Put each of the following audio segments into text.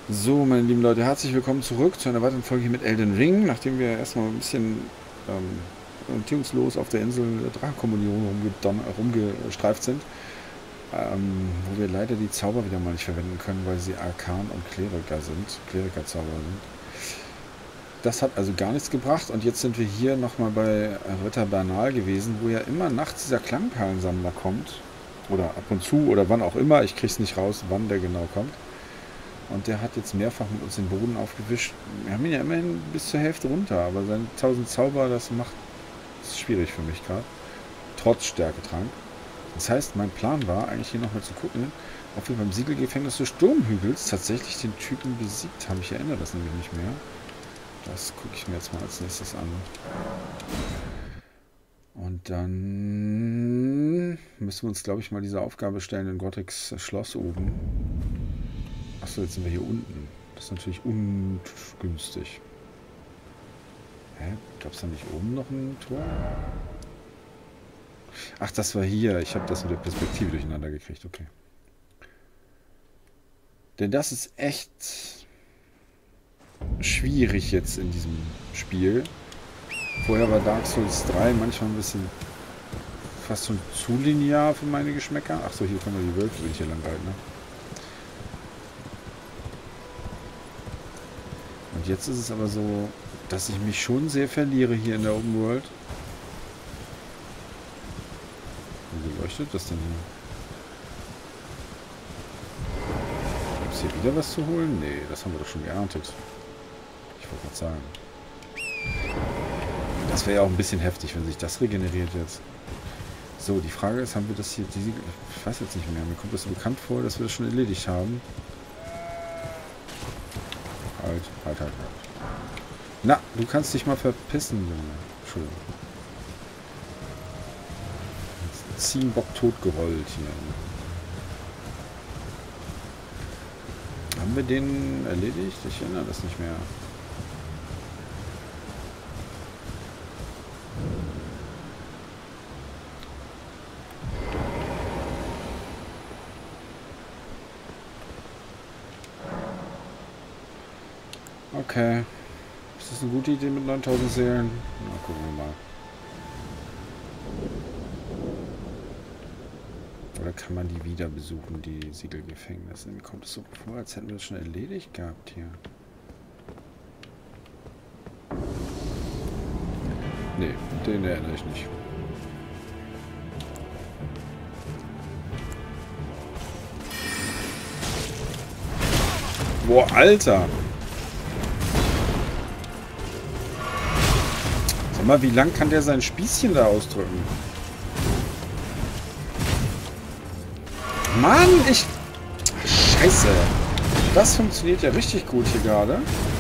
So, meine lieben Leute, herzlich willkommen zurück zu einer weiteren Folge hier mit Elden Ring. Nachdem wir erstmal ein bisschen orientierungslos auf der Insel der Drachenkommunion rumgestreift sind, wo wir leider die Zauber wieder mal nicht verwenden können, weil sie Arkan und Kleriker sind, Klerikerzauber sind. Das hat also gar nichts gebracht und jetzt sind wir hier nochmal bei Ritter Bernal gewesen, wo ja immer nachts dieser Klangperlensammler kommt. Oder ab und zu oder wann auch immer, ich krieg's nicht raus, wann der genau kommt. Und der hat jetzt mehrfach mit uns den Boden aufgewischt. Wir haben ihn ja immerhin bis zur Hälfte runter, aber seine 1000 Zauber, das ist schwierig für mich gerade. Trotz Stärketrank. Das heißt, mein Plan war eigentlich hier nochmal zu gucken, ob wir beim Siegelgefängnis des Sturmhügels tatsächlich den Typen besiegt haben. Ich erinnere das nämlich nicht mehr. Das gucke ich mir jetzt mal als nächstes an. Und dann müssen wir uns, glaube ich, mal diese Aufgabe stellen in Gotreks Schloss oben. Achso, jetzt sind wir hier unten. Das ist natürlich ungünstig. Hä? Gab es da nicht oben noch ein Tor? Ach, das war hier. Ich habe das mit der Perspektive durcheinander gekriegt. Okay. Denn das ist echt schwierig jetzt in diesem Spiel. Vorher war Dark Souls 3 manchmal ein bisschen fast schon zu linear für meine Geschmäcker. Achso, hier können wir die Wölfe hier lang halten, ne? Und jetzt ist es aber so, dass ich mich schon sehr verliere hier in der Open World. Wie leuchtet das denn hier? Gibt es hier wieder was zu holen? Nee, das haben wir doch schon geerntet. Ich wollte gerade sagen. Das wäre ja auch ein bisschen heftig, wenn sich das regeneriert jetzt. So, die Frage ist, haben wir das hier... Ich weiß jetzt nicht mehr. Mir kommt das so bekannt vor, dass wir das schon erledigt haben. Halt. Na, du kannst dich mal verpissen, Junge. Entschuldigung. Ziegenbock totgerollt hier. Haben wir den erledigt? Ich erinnere das nicht mehr. Okay. Ist das eine gute Idee mit 9000 Seelen? Na, gucken wir mal. Oder kann man die wieder besuchen, die Siegelgefängnisse? Mir kommt es so vor, als hätten wir das schon erledigt gehabt hier. Nee, den erinnere ich nicht. Boah, Alter! Sag mal, wie lang kann der sein Spießchen da ausdrücken? Mann, Scheiße! Das funktioniert ja richtig gut hier gerade.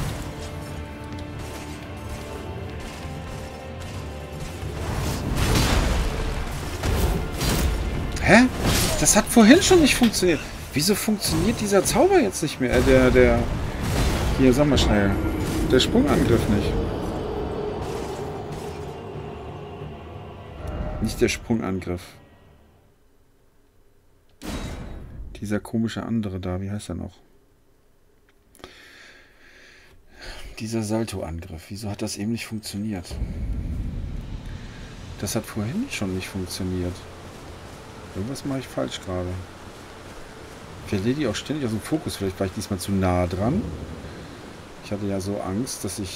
Hä? Das hat vorhin schon nicht funktioniert. Wieso funktioniert dieser Zauber jetzt nicht mehr? Hier, sag mal schnell. Der Sprungangriff nicht. Nicht der Sprungangriff. Dieser komische andere da, wie heißt er noch? Dieser Salto-Angriff. Wieso hat das eben nicht funktioniert? Das hat vorhin schon nicht funktioniert. Irgendwas mache ich falsch gerade. Ich verliere die auch ständig aus dem Fokus. Vielleicht war ich diesmal zu nah dran. Ich hatte ja so Angst, dass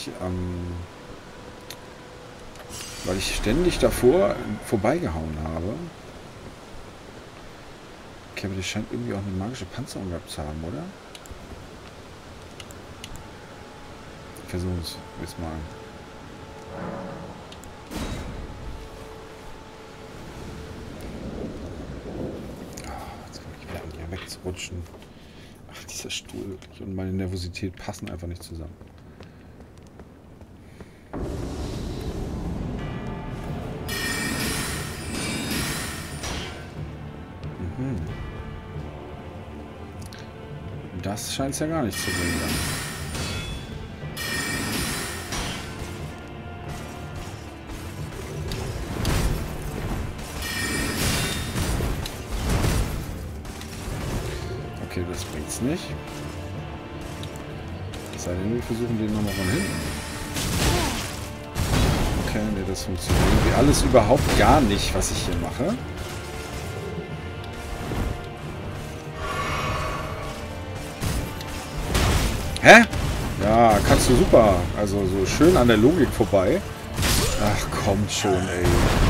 weil ich ständig davor vorbeigehauen habe. Okay, aber der scheint irgendwie auch eine magische Panzerung gehabt zu haben, oder? Ich versuche es jetzt mal. Jetzt fange ich wieder an, hier wegzurutschen. Ach, dieser Stuhl wirklich und meine Nervosität passen einfach nicht zusammen. Das scheint es ja gar nicht zu bringen. Okay, das bringt's nicht. Sei denn, wir versuchen den nochmal von hinten. Okay, nee, das funktioniert irgendwie alles überhaupt gar nicht, was ich hier mache. Hä? Ja, kannst du super. Also so schön an der Logik vorbei. Ach, kommt schon, ey.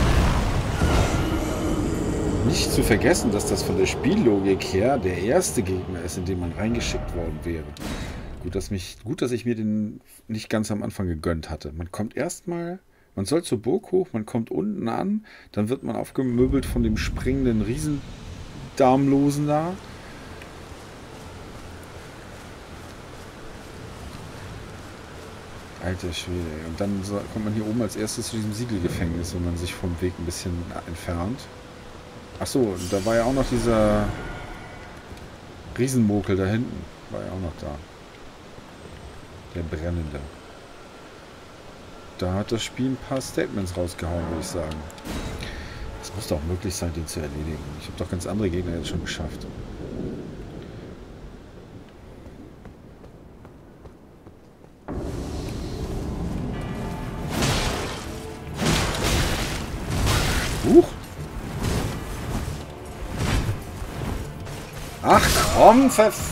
Nicht zu vergessen, dass das von der Spiellogik her der erste Gegner ist, in den man reingeschickt worden wäre. Gut, dass ich mir den nicht ganz am Anfang gegönnt hatte. Man kommt erstmal, man soll zur Burg hoch, man kommt unten an, dann wird man aufgemöbelt von dem springenden Riesendarmlosen da. Alter Schwede. Und dann kommt man hier oben als erstes zu diesem Siegelgefängnis, wenn man sich vom Weg ein bisschen entfernt. Achso, da war ja auch noch dieser Riesenmokel da hinten. War ja auch noch da. Der Brennende. Da hat das Spiel ein paar Statements rausgehauen, würde ich sagen. Es muss doch möglich sein, den zu erledigen. Ich habe doch ganz andere Gegner jetzt schon geschafft. Ach komm,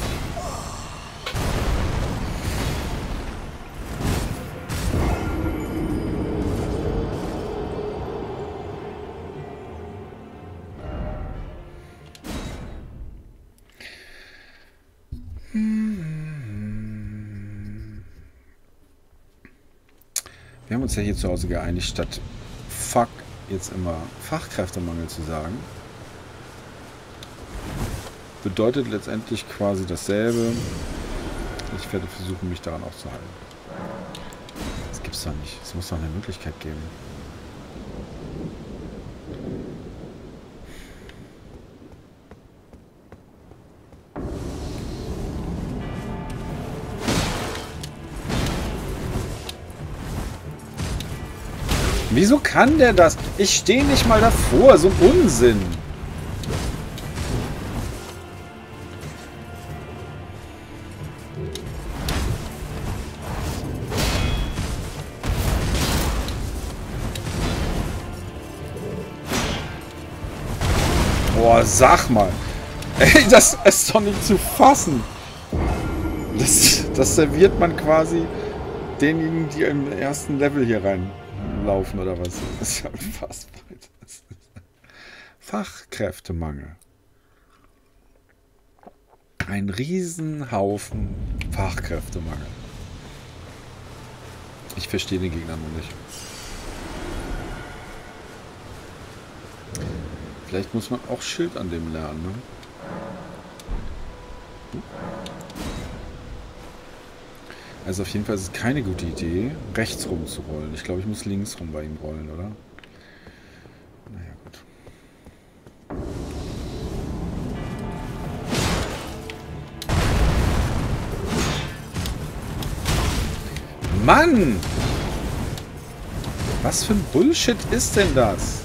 Wir haben uns ja hier zu Hause geeinigt, statt fuck jetzt immer Fachkräftemangel zu sagen. Bedeutet letztendlich quasi dasselbe. Ich werde versuchen, mich daran aufzuhalten. Das gibt's doch nicht. Es muss doch eine Möglichkeit geben. Wieso kann der das? Ich stehe nicht mal davor. So ein Unsinn. Boah, sag mal. Ey, das ist doch nicht zu fassen. Das serviert man quasi denjenigen, die im ersten Level hier reinlaufen oder was. Das ist ja unfassbar. Fachkräftemangel. Ein Riesenhaufen Fachkräftemangel. Ich verstehe den Gegner noch nicht. Vielleicht muss man auch Schild an dem lernen, ne? Also auf jeden Fall ist es keine gute Idee, rechts rum zu rollen. Ich glaube, ich muss links rum bei ihm rollen, oder? Naja, gut. Mann! Was für ein Bullshit ist denn das?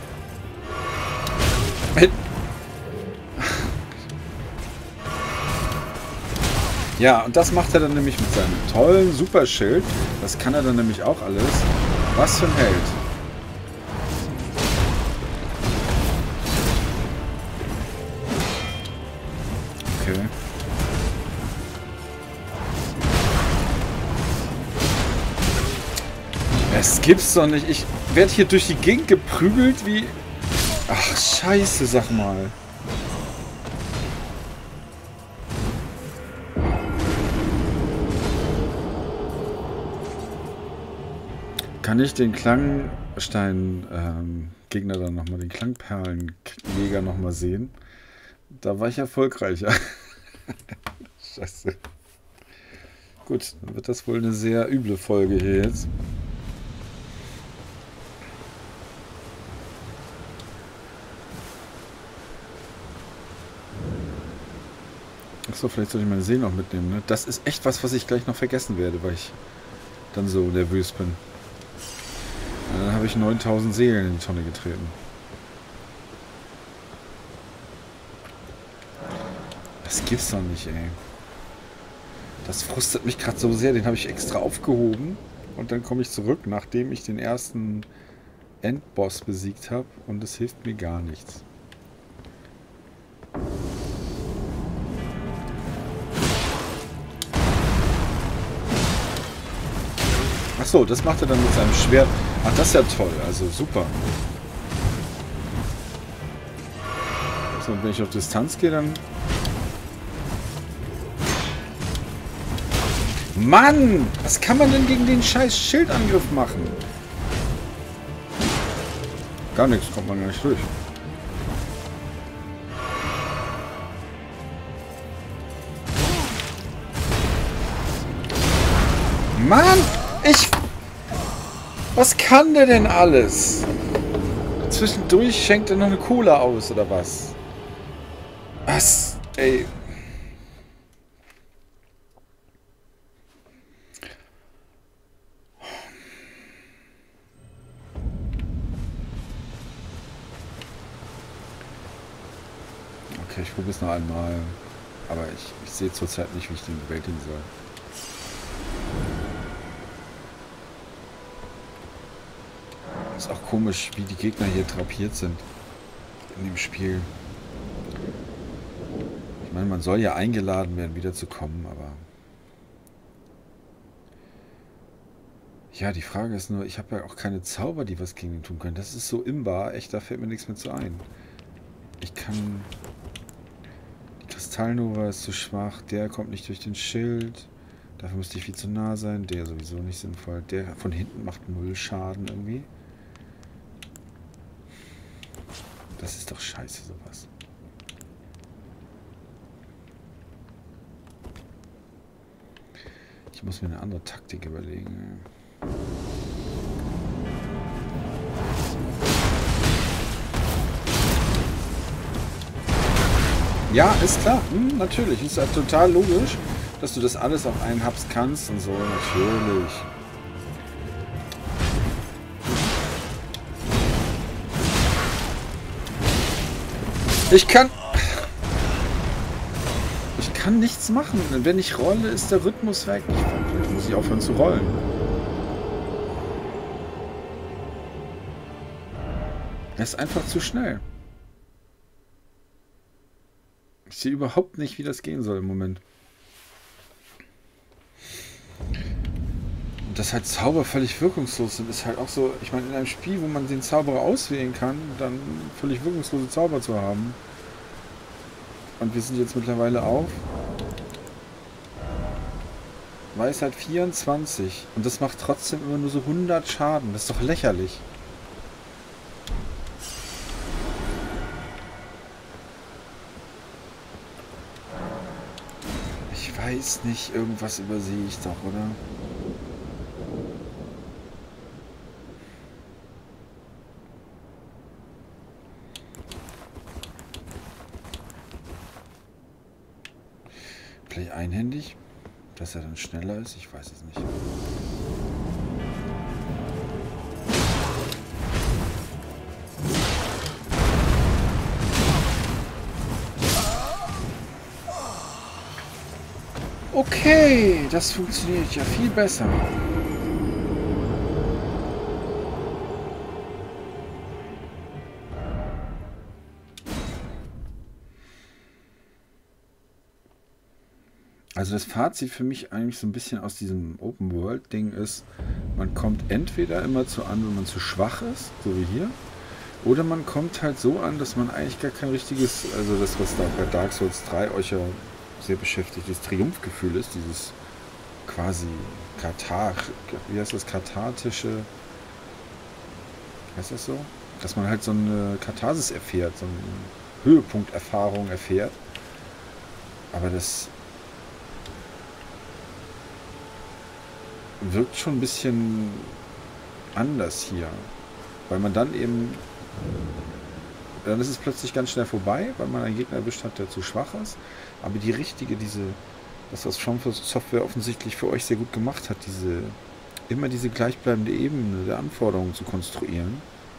Ja, und das macht er dann nämlich mit seinem tollen Superschild. Das kann er dann nämlich auch alles. Was für ein Held. Okay. Es gibt's doch nicht. Ich werde hier durch die Gegend geprügelt wie... Ach, scheiße, sag mal. Kann ich den Klangstein-Gegner dann nochmal, den Klangperlenjäger nochmal sehen? Da war ich erfolgreicher. Scheiße. Gut, dann wird das wohl eine sehr üble Folge hier jetzt. Achso, vielleicht sollte ich meine Seelen noch mitnehmen, ne? Das ist echt was ich gleich noch vergessen werde, weil ich dann so nervös bin. Und dann habe ich 9000 Seelen in die Tonne getreten. Das gibt's doch nicht, ey. Das frustet mich gerade so sehr. Den habe ich extra aufgehoben. Und dann komme ich zurück, nachdem ich den ersten Endboss besiegt habe. Und es hilft mir gar nichts. Achso, das macht er dann mit seinem Schwert. Ach, das ist ja toll. Also super. So, und wenn ich auf Distanz gehe, dann... Mann! Was kann man denn gegen den scheiß Schildangriff machen? Gar nichts, kommt man gar nicht durch. Mann! Was kann der denn alles? Zwischendurch schenkt er noch eine Cola aus, oder was? Was? Ey. Okay, ich probiere es noch einmal. Aber ich sehe zurzeit nicht, wie ich den bewältigen soll. Ist auch komisch, wie die Gegner hier drapiert sind. In dem Spiel. Ich meine, man soll ja eingeladen werden, wiederzukommen, aber... Ja, die Frage ist nur, ich habe ja auch keine Zauber, die was gegen ihn tun können. Das ist so imbar. Echt, da fällt mir nichts mehr zu ein. Ich kann... Die Kristallnova ist zu schwach. Der kommt nicht durch den Schild. Dafür müsste ich viel zu nah sein. Der sowieso nicht sinnvoll. Der von hinten macht 0 Schaden irgendwie. Das ist doch scheiße, sowas. Ich muss mir eine andere Taktik überlegen. Ja, ist klar. Natürlich. Ist ja total logisch, dass du das alles auf einen Haps kannst und so. Natürlich. Ich kann nichts machen. Wenn ich rolle, ist der Rhythmus weg. Vielleicht muss ich aufhören zu rollen. Er ist einfach zu schnell. Ich sehe überhaupt nicht, wie das gehen soll im Moment. Und dass halt Zauber völlig wirkungslos sind, ist halt auch so... Ich meine, in einem Spiel, wo man den Zauberer auswählen kann, dann völlig wirkungslose Zauber zu haben. Und wir sind jetzt mittlerweile auf Weisheit 24. Und das macht trotzdem immer nur so 100 Schaden. Das ist doch lächerlich. Ich weiß nicht, irgendwas übersehe ich doch, oder? Vielleicht einhändig? Dass er dann schneller ist? Ich weiß es nicht. Okay, das funktioniert ja viel besser. Also das Fazit für mich eigentlich so ein bisschen aus diesem Open-World-Ding ist, man kommt entweder immer zu an, wenn man zu schwach ist, so wie hier, oder man kommt halt so an, dass man eigentlich gar kein richtiges, also das, was da bei Dark Souls 3 euch ja sehr beschäftigt, das Triumphgefühl ist, dieses quasi wie heißt das, kathartische, heißt das so? Dass man halt so eine Katharsis erfährt, so eine Höhepunkterfahrung erfährt, aber das wirkt schon ein bisschen anders hier. Weil man dann eben... Dann ist es plötzlich ganz schnell vorbei, weil man einen Gegner erwischt hat, der zu schwach ist. Aber die richtige, das was From Software offensichtlich für euch sehr gut gemacht hat, immer diese gleichbleibende Ebene der Anforderungen zu konstruieren,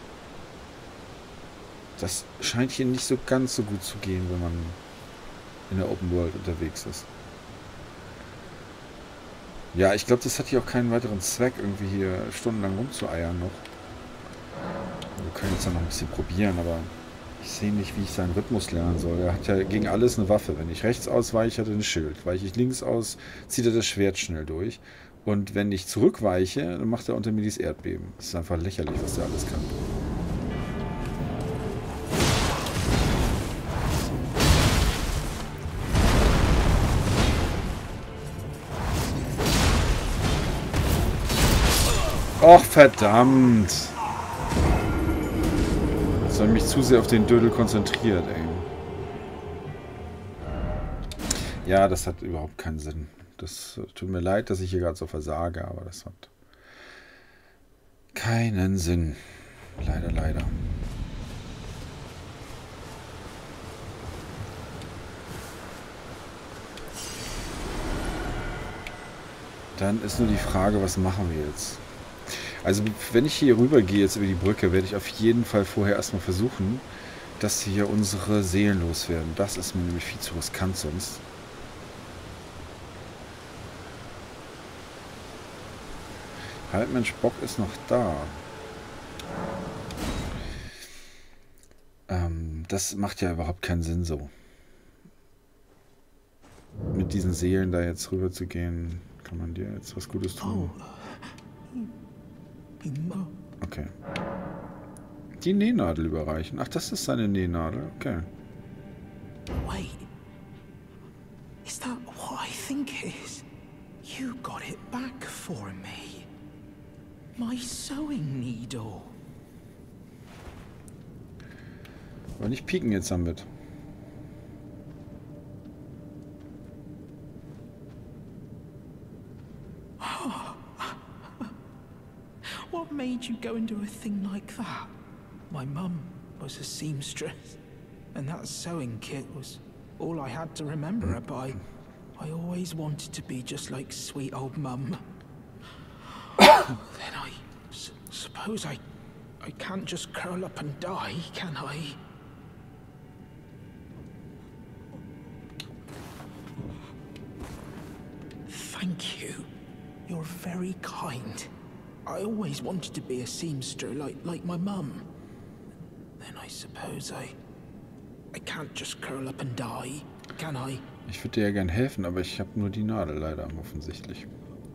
das scheint hier nicht so ganz so gut zu gehen, wenn man in der Open World unterwegs ist. Ja, ich glaube, das hat hier auch keinen weiteren Zweck, irgendwie hier stundenlang rumzueiern noch. Wir können jetzt ja noch ein bisschen probieren, aber ich sehe nicht, wie ich seinen Rhythmus lernen soll. Er hat ja gegen alles eine Waffe. Wenn ich rechts ausweiche, hat er ein Schild. Weiche ich links aus, zieht er das Schwert schnell durch. Und wenn ich zurückweiche, dann macht er unter mir dieses Erdbeben. Das ist einfach lächerlich, was der alles kann. Och, verdammt! Ich habe mich zu sehr auf den Dödel konzentriert, ey. Ja, das hat überhaupt keinen Sinn. Das tut mir leid, dass ich hier gerade so versage, aber das hat keinen Sinn. Leider, leider. Dann ist nur die Frage, was machen wir jetzt? Also, wenn ich hier rüber gehe, jetzt über die Brücke, werde ich auf jeden Fall vorher erstmal versuchen, dass hier unsere Seelen loswerden. Das ist mir nämlich viel zu riskant sonst. Halt, Mensch, Bock ist noch da. Das macht ja überhaupt keinen Sinn so. Mit diesen Seelen da jetzt rüber zu gehen, kann man dir jetzt was Gutes tun. Okay. Die Nähnadel überreichen. Ach, das ist seine Nähnadel. Okay. Wait. Is that what I think it is? You got it back for me. My sewing needle. Aber nicht pieken jetzt damit. What made you go and do a thing like that? My mum was a seamstress, and that sewing kit was all I had to remember her by. I always wanted to be just like sweet old mum. Then I suppose I can't just curl up and die, can I? Thank you. You're very kind. I always wanted to be a seamster like my mum. Then I suppose I can't just curl up and die, can I? Ich würde dir ja gern helfen, aber ich habe nur die Nadel leider offensichtlich.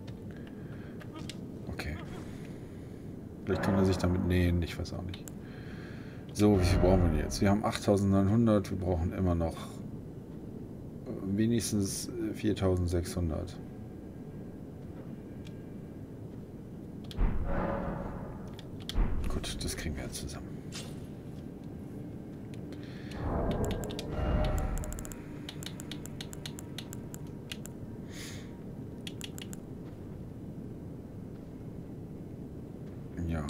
Okay. Vielleicht kann er sich damit nähen, ich weiß auch nicht. So, wie viel brauchen wir jetzt? Wir haben 8900, wir brauchen immer noch wenigstens 4600. Gut, das kriegen wir jetzt zusammen. Ja.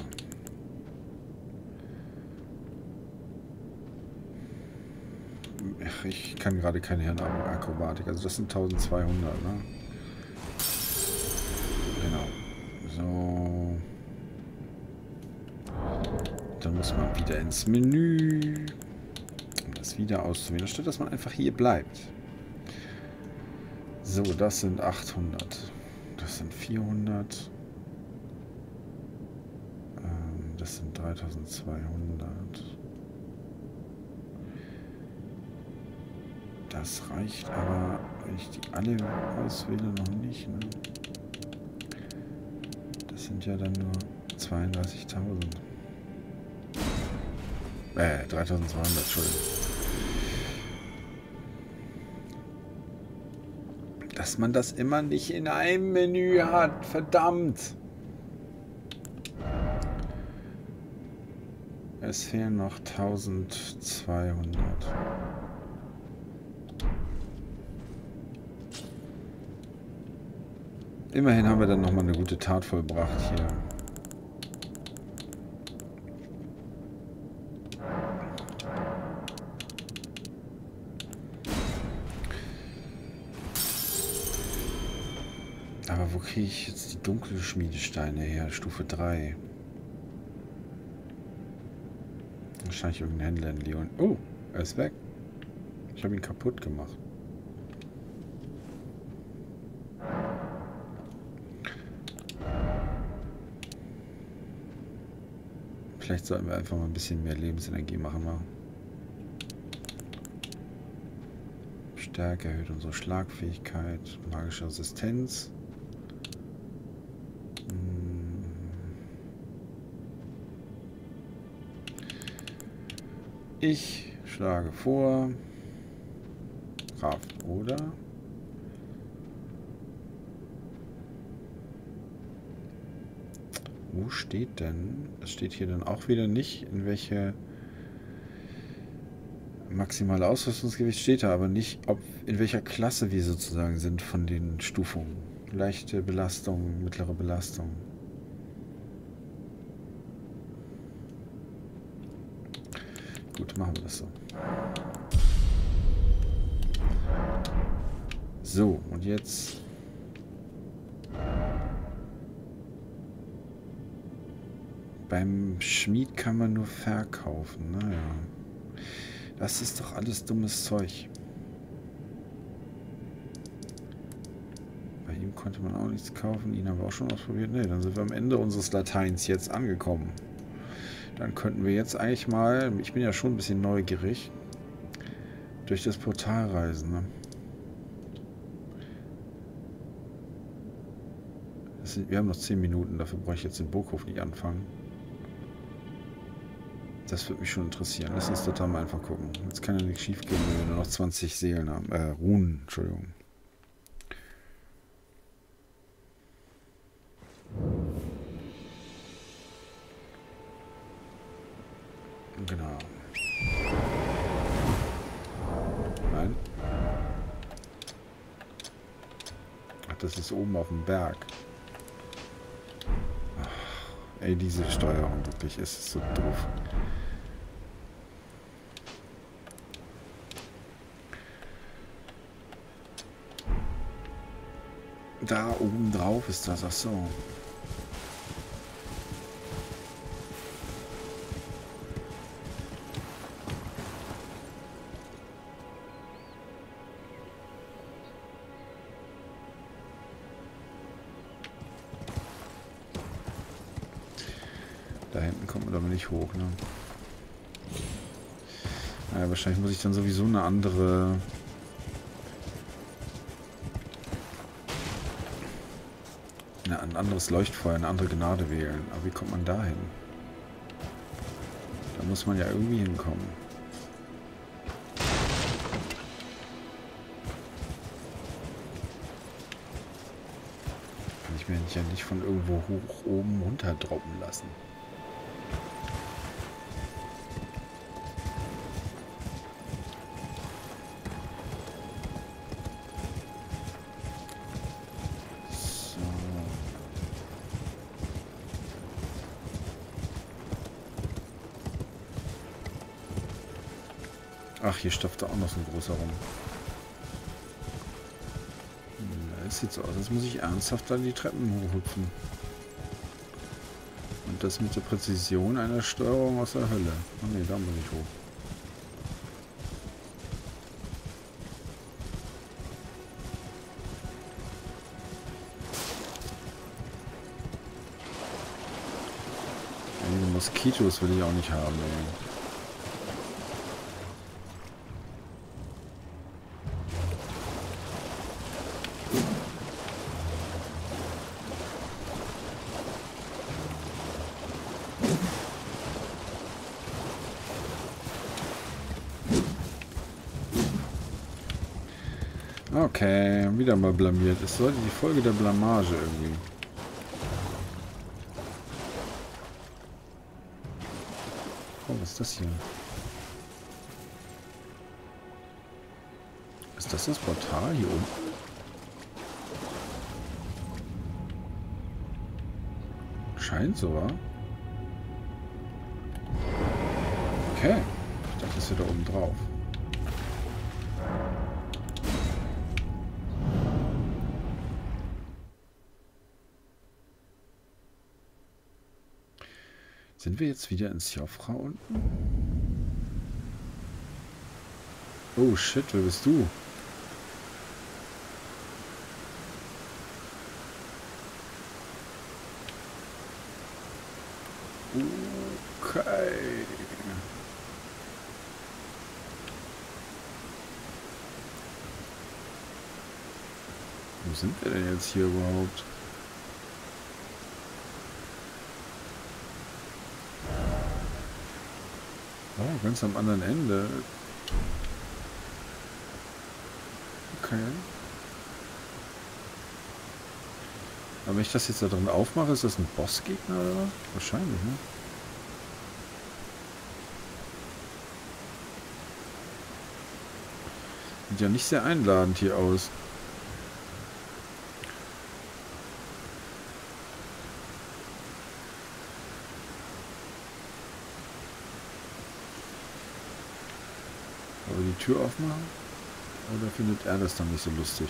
Ach, ich kann gerade keine Hirnakrobatik. Also das sind 1200, ne? Genau. So. Dann muss man wieder ins Menü, um das wieder auszuwählen, statt dass man einfach hier bleibt. So, das sind 800. Das sind 400. Das sind 3200. Das reicht aber, wenn ich die alle auswähle, noch nicht. Ne? Das sind ja dann nur 32.000. 3200, Entschuldigung. Dass man das immer nicht in einem Menü hat, verdammt! Es fehlen noch 1200. Immerhin haben wir dann nochmal eine gute Tat vollbracht hier. Aber wo kriege ich jetzt die dunklen Schmiedesteine her? Stufe 3. Wahrscheinlich irgendein Händler in Leon. Oh, er ist weg. Ich habe ihn kaputt gemacht. Vielleicht sollten wir einfach mal ein bisschen mehr Lebensenergie machen. Mal. Stärke erhöht unsere Schlagfähigkeit, magische Resistenz. Ich schlage vor Kraft, oder? Wo steht denn? Es steht hier dann auch wieder nicht, in welche maximale Ausrüstungsgewicht steht da, aber nicht, ob in welcher Klasse wir sozusagen sind von den Stufungen. Leichte Belastung, mittlere Belastung. Gut, machen wir das so. So, und jetzt beim Schmied kann man nur verkaufen. Naja. Das ist doch alles dummes Zeug. Bei ihm konnte man auch nichts kaufen. Ihn haben wir auch schon ausprobiert. Ne, dann sind wir am Ende unseres Lateins jetzt angekommen. Dann könnten wir jetzt eigentlich mal, ich bin ja schon ein bisschen neugierig, durch das Portal reisen. Ne? Wir haben noch 10 Minuten, dafür brauche ich jetzt den Burghof nicht anfangen. Das würde mich schon interessieren. Lass uns total mal einfach gucken. Jetzt kann ja nichts schief gehen, wenn wir nur noch 20 Seelen haben. Runen, Entschuldigung. Genau. Nein. Ach, das ist oben auf dem Berg. Ach, ey, diese Steuerung wirklich, ist so doof. Da oben drauf ist das, ach so. Da hinten kommt man aber nicht hoch, ne? Naja, wahrscheinlich muss ich dann sowieso eine andere... ein anderes Leuchtfeuer, eine andere Gnade wählen. Aber wie kommt man da hin? Da muss man ja irgendwie hinkommen. Kann ich mir ja nicht von irgendwo hoch oben runter droppen lassen. Ach, hier stopft da auch noch so ein großer rum. Es sieht so aus, als muss ich ernsthaft dann die Treppen hochhüpfen. Und das mit der Präzision einer Steuerung aus der Hölle. Oh ne, da muss ich hoch. Diese Moskitos will ich auch nicht haben, ey. Okay, wieder mal blamiert. Es sollte die Folge der Blamage irgendwie. Oh, was ist das hier? Ist das Portal hier unten? Scheint so, wa? Okay. Ich dachte, das ist ja da oben drauf. Sind wir jetzt wieder in Siofra unten? Oh shit, wer bist du? Okay. Wo sind wir denn jetzt hier überhaupt? Oh, ganz am anderen Ende. Okay. Aber wenn ich das jetzt da drin aufmache, ist das ein Bossgegner oder was? Wahrscheinlich, ne? Sieht ja nicht sehr einladend hier aus. Aber die Tür aufmachen? Oder findet er das dann nicht so lustig?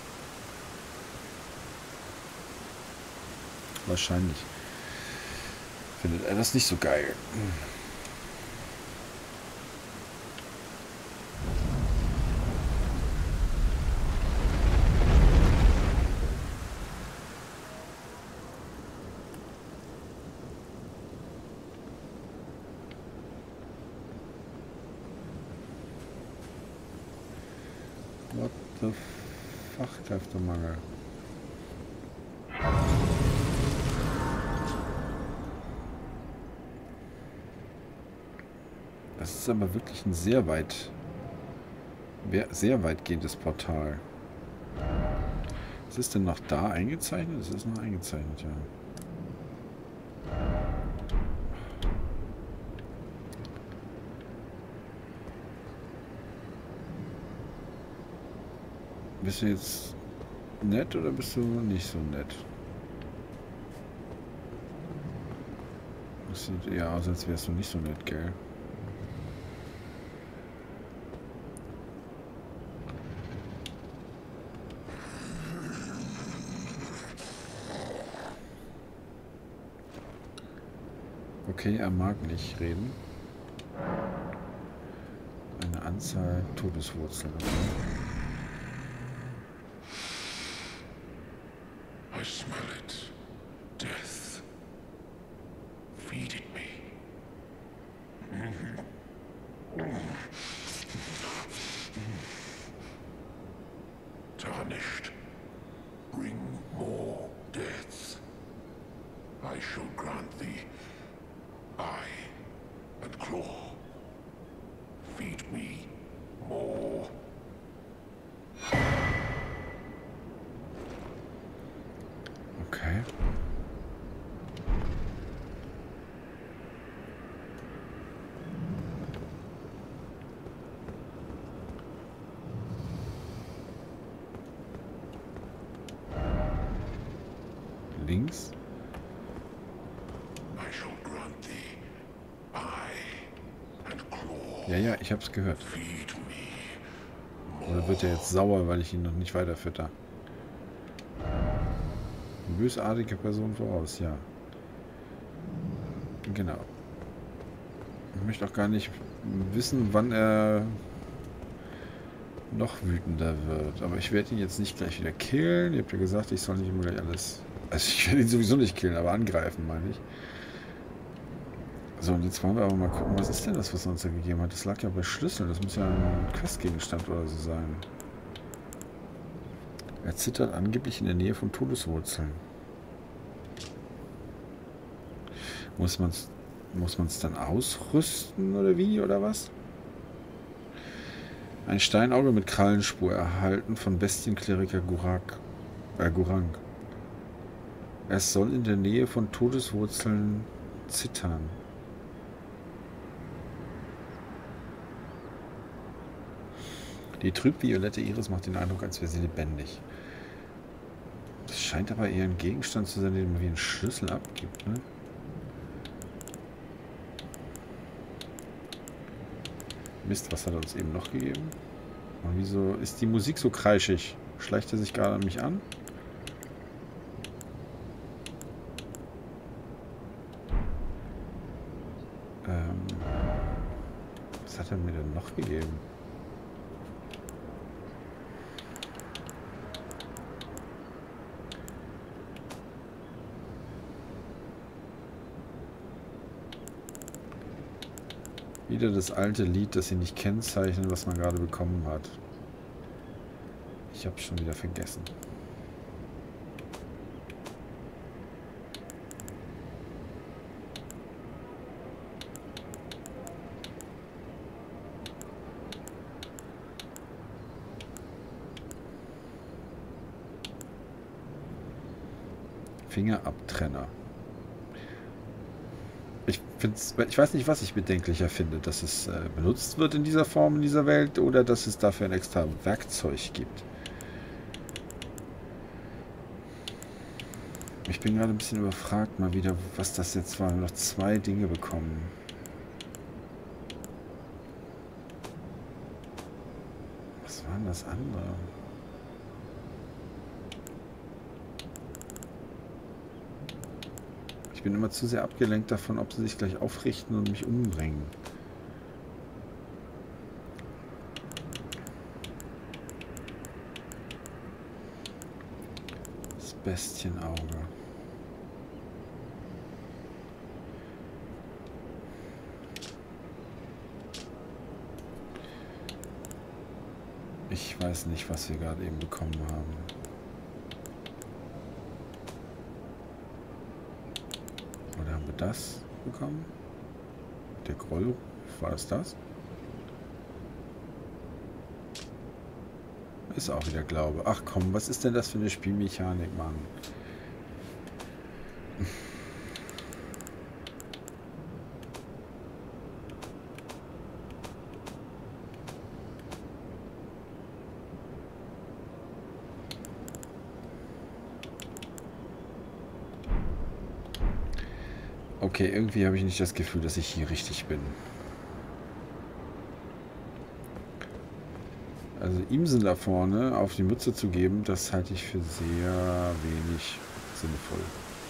Wahrscheinlich findet er das nicht so geil. What the Fachkräftemangel. Das ist aber wirklich ein sehr weitgehendes Portal. Was ist denn noch da eingezeichnet? Es ist noch eingezeichnet, ja. Bist du jetzt nett oder bist du nicht so nett? Das sieht eher aus, als wärst du nicht so nett, gell? Okay, er mag nicht reden. Eine Anzahl Todeswurzeln. I smell it. Death. Feeding me. Tarnished. Bring more deaths. I shall grant thee eye and claw. Feed me more. Okay. Links. I shall grant thee eye and claw. Ja, ich hab's gehört. Feed me Oder wird er jetzt sauer, weil ich ihn noch nicht weiter fütter? Bösartige Person voraus, ja. Genau. Ich möchte auch gar nicht wissen, wann er noch wütender wird. Aber ich werde ihn jetzt nicht gleich wieder killen. Ihr habt ja gesagt, ich soll nicht immer gleich alles... Also ich werde ihn sowieso nicht killen, aber angreifen, meine ich. So, und jetzt wollen wir aber mal gucken, was ist denn das, was er uns da gegeben hat? Das lag ja bei Schlüsseln. Das muss ja ein Questgegenstand oder so sein. Er zittert angeblich in der Nähe von Todeswurzeln. Muss man es dann ausrüsten oder wie, oder was? Ein Steinauge mit Krallenspur erhalten von Bestienkleriker Gurang. Es soll in der Nähe von Todeswurzeln zittern. Die trüb-violette Iris macht den Eindruck, als wäre sie lebendig. Das scheint aber eher ein Gegenstand zu sein, den man wie einen Schlüssel abgibt, ne? Mist, was hat er uns eben noch gegeben? Und wieso ist die Musik so kreischig? Schleicht er sich gerade an mich an? Was hat er mir denn noch gegeben? Wieder das alte Lied, das sie nicht kennzeichnen, was man gerade bekommen hat. Ich habe schon wieder vergessen. Fingerabtrenner. Ich weiß nicht, was ich bedenklicher finde, dass es benutzt wird in dieser Form, in dieser Welt, oder dass es dafür ein extra Werkzeug gibt. Ich bin gerade ein bisschen überfragt mal wieder, was das jetzt war. Wir haben noch 2 Dinge bekommen. Was war denn das andere? Ich bin immer zu sehr abgelenkt davon, ob sie sich gleich aufrichten und mich umbringen. Das Bestienauge. Ich weiß nicht, was wir gerade eben bekommen haben. Oder haben wir das bekommen? Der Groll, war es das? Ist auch wieder Glaube. Ach komm, was ist denn das für eine Spielmechanik, Mann? Okay, irgendwie habe ich nicht das Gefühl, dass ich hier richtig bin. Also Imsen da vorne auf die Mütze zu geben, das halte ich für sehr wenig sinnvoll.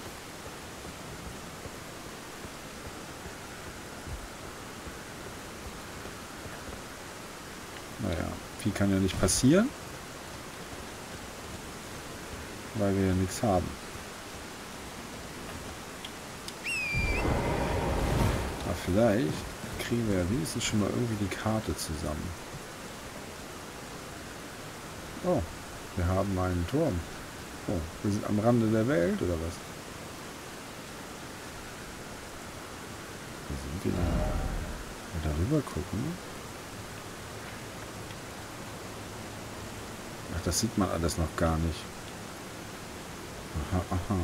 Naja, viel kann ja nicht passieren, weil wir ja nichts haben. Aber vielleicht kriegen wir ja wenigstens schon mal irgendwie die Karte zusammen. Oh, wir haben einen Turm. Oh, wir sind am Rande der Welt, oder was? Wo sind wir denn? Mal darüber gucken. Ach, das sieht man alles noch gar nicht. Aha, aha.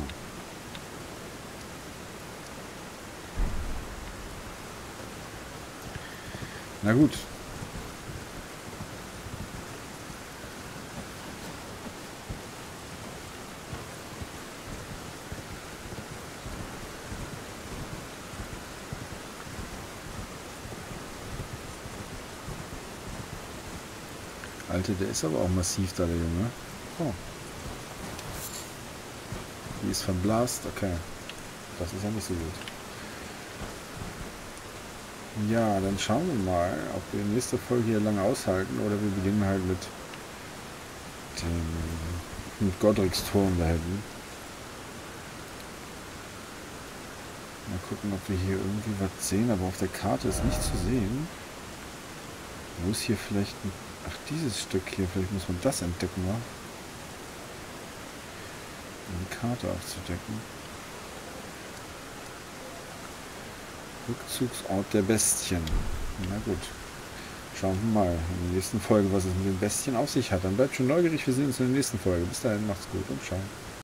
Na gut. Alter, der ist aber auch massiv da, der Junge. Oh. Die ist verblasst. Okay. Das ist ja nicht so gut. Ja, dann schauen wir mal, ob wir in nächster Folge hier lange aushalten oder wir beginnen halt mit Godric's Turm da hinten. Mal gucken, ob wir hier irgendwie was sehen, aber auf der Karte ist nicht zu sehen. Wo ist hier vielleicht ein... Ach, dieses Stück hier, vielleicht muss man das entdecken, wa? Um die Karte aufzudecken. Rückzugsort der Bestien. Na gut. Schauen wir mal in der nächsten Folge, was es mit den Bestien auf sich hat. Dann bleibt schon neugierig. Wir sehen uns in der nächsten Folge. Bis dahin, macht's gut und ciao.